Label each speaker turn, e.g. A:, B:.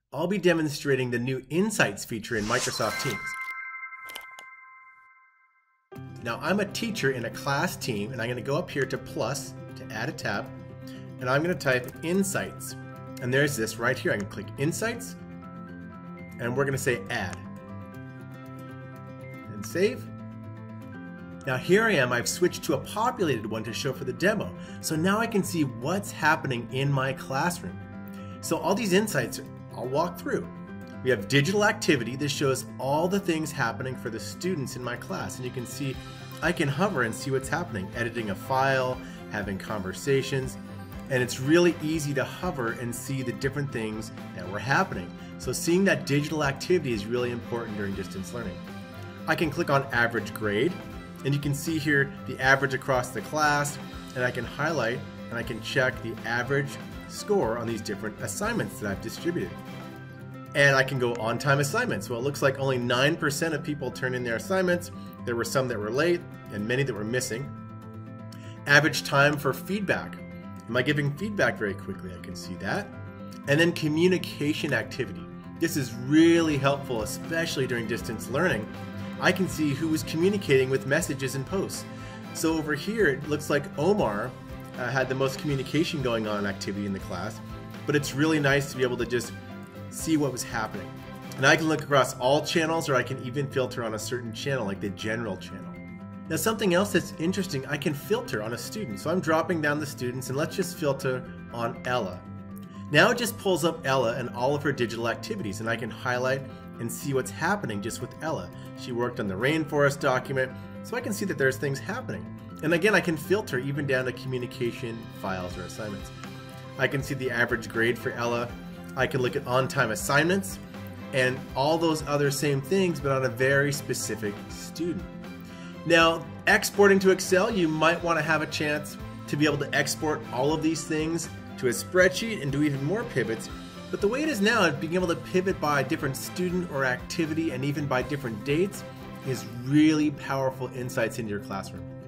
A: I'll be demonstrating the new Insights feature in Microsoft Teams. Now I'm a teacher in a class team, and I'm going to go up here to plus to add a tab, and I'm going to type Insights. And there's this right here. I can click Insights, and we're going to say Add. And save. Now here I am, I've switched to a populated one to show for the demo. So now I can see what's happening in my classroom. So all these insights I'll walk through. We have digital activity. This shows all the things happening for the students in my class. And you can see, I can hover and see what's happening. Editing a file, having conversations. And it's really easy to hover and see the different things that were happening. So seeing that digital activity is really important during distance learning. I can click on average grade. And you can see here the average across the class, and I can highlight and I can check the average score on these different assignments that I've distributed. And I can go on-time assignments. Well, it looks like only 9% of people turned in their assignments. There were some that were late and many that were missing. Average time for feedback. Am I giving feedback very quickly? I can see that. And then communication activity. This is really helpful, especially during distance learning. I can see who was communicating with messages and posts. So over here, it looks like Omar had the most communication going on activity in the class, but it's really nice to be able to just see what was happening. And I can look across all channels, or I can even filter on a certain channel, like the general channel. Now something else that's interesting, I can filter on a student. So I'm dropping down the students, and let's just filter on Ella. Now it just pulls up Ella and all of her digital activities, and I can highlight and see what's happening just with Ella. She worked on the rainforest document, so I can see that there's things happening. And again, I can filter even down to communication files or assignments. I can see the average grade for Ella. I can look at on-time assignments and all those other same things, but on a very specific student. Now, exporting to Excel, you might want to have a chance to be able to export all of these things to a spreadsheet and do even more pivots. But the way it is now, being able to pivot by different student or activity and even by different dates is really powerful insights into your classroom.